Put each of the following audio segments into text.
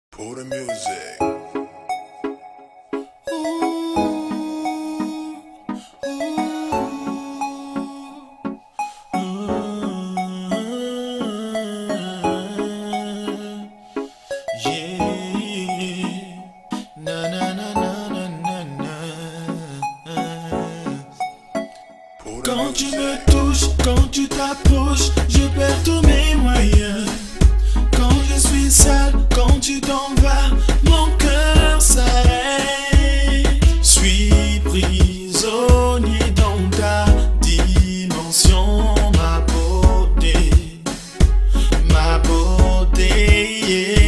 Pour the music. Quand tu me touches, quand tu t'approches, je perds tous mes moyens. Quand je suis seul, quand tu t'en vas, mon cœur s'arrête. Suis prisonnier dans ta dimension, ma beauté, ma beauté.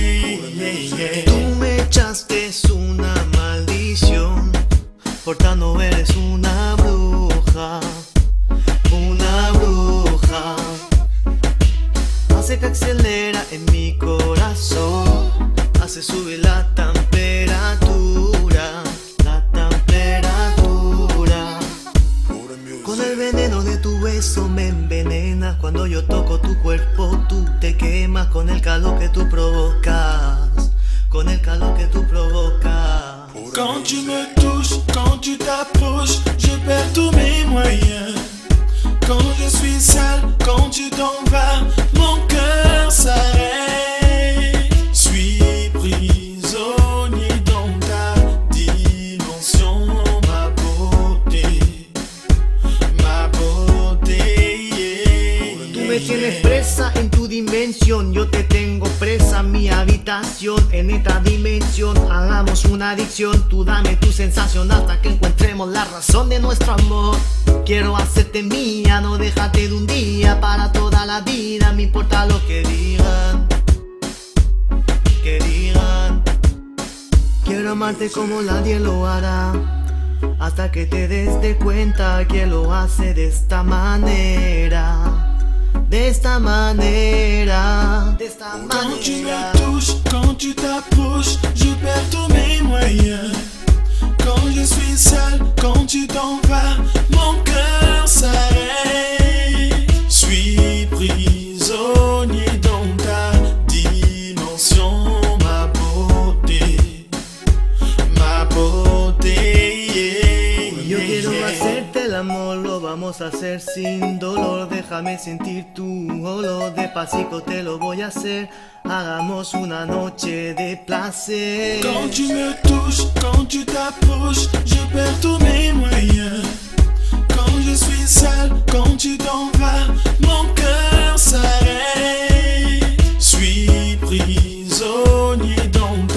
Tú me echaste una maldición, por tanto eres una bruja. Una bruja hace que acelera en mi corazón, hace subir la temperatura, la temperatura. Con el veneno de tu beso me envenenas. Cuando yo toco tu cuerpo tú te quemas con el calor que tú provocas, con el calor que tú provocas. Quand tu me touches, quand tu t'approches, je perds tous mes moyens. Quand je suis seul, quand tu t'en vas, mon cœur s'arrête. Suis prisonnier dans ta dimension, ma beauté, ma beauté. Tú me tienes presa en tu dimensión, yo te tengo presa en mi habitación. En esta dimensión hagamos una adicción. Tú dame tu sensación hasta que encontremos la razón de nuestro amor. Quiero hacerte mía, no déjate de un día, para toda la vida. Me importa lo que digan, que digan. Quiero amarte como nadie lo hará, hasta que te des de cuenta que lo hace de esta manera. De esta manera, de esta Quand tu me manera. touches, quand tu t'approches, je perds tous mes moyens. Quand je suis seul, quand tu t'en vas, mon cœur s'arrête. Suis prisonnier dans ta dimension, ma beauté, ma beauté. Yo quiero hacerte el amor, lo vamos a hacer sin dolor. Déjame sentir tu olor, despacito te lo voy a hacer. Hagamos una noche de placer. Quand tu me touches, quand tu t'approches, je perds tous mes moyens. Quand je suis seul, quand tu t'en vas, mon cœur s'arrête. Suis prisonnier dans